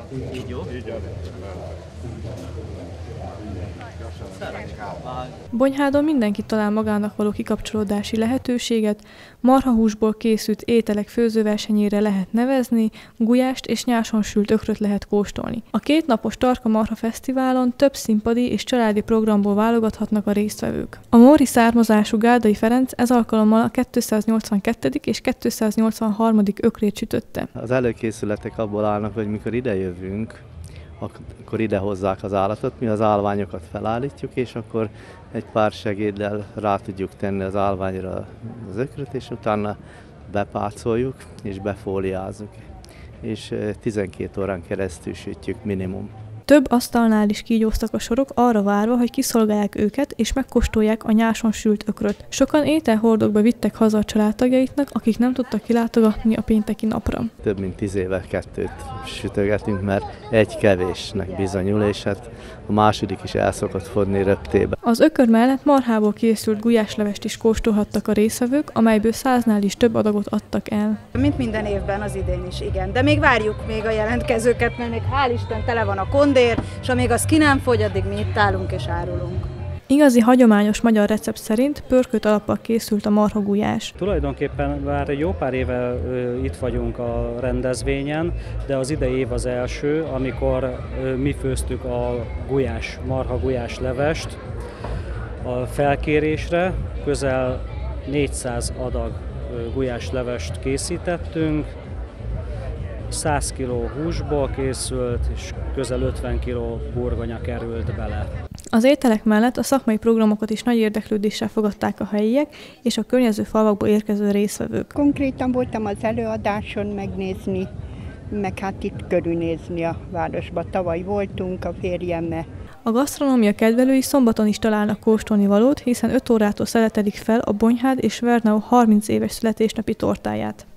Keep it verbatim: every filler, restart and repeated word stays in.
Így jó? Így Bonyhádon mindenki talál magának való kikapcsolódási lehetőséget, marhahúsból készült ételek főzőversenyére lehet nevezni, gulyást és nyáson sült ökröt lehet kóstolni. A kétnapos Tarka Marha Fesztiválon több színpadi és családi programból válogathatnak a résztvevők. A móri származású Gárdai Ferenc ez alkalommal a kétszáznyolcvankettedik és kétszáznyolcvanharmadik ökrét sütötte. Az előkészületek abból állnak, hogy mikor idejövünk, akkor ide hozzák az állatot, mi az állványokat felállítjuk, és akkor egy pár segéddel rá tudjuk tenni az állványra az ökröt, és utána bepácoljuk és befóliázzuk. És tizenkét órán keresztül sütjük minimum. Több asztalnál is kígyóztak a sorok arra várva, hogy kiszolgálják őket és megkóstolják a nyáson sült ökröt. Sokan ételhordókba vittek haza a családtagjaiknak, akik nem tudtak kilátogatni a pénteki napra. Több mint tíz éve kettőt sütögetünk, mert egy kevésnek bizonyul, és hát a második is el szokott fogni röptébe. Az ökör mellett marhából készült gulyáslevest is kóstolhattak a résztvevők, amelyből száznál is több adagot adtak el. Mint minden évben, az idén is, igen. De még várjuk még a jelentkezőket, mert még hál' Isten tele van a kondér, és amíg az ki nem fogy, addig mi itt állunk és árulunk. Igazi hagyományos magyar recept szerint pörkölt alappal készült a marhagulyás. Tulajdonképpen már jó pár éve ö, itt vagyunk a rendezvényen, de az idei év az első, amikor ö, mi főztük a gulyás, marha gulyás levest a felkérésre. Közel négyszáz adag ö, gulyás levest készítettünk, száz kiló húsból készült, és közel ötven kiló burgonya került bele. Az ételek mellett a szakmai programokat is nagy érdeklődéssel fogadták a helyiek és a környező falvakból érkező résztvevők. Konkrétan voltam az előadáson megnézni, meg hát itt körülnézni a városba. Tavaly voltunk a férjemmel. A gasztronómia kedvelői szombaton is találnak kóstolni valót, hiszen öt órától szeletelik fel a Bonyhád és Wernau harminc éves születésnapi tortáját.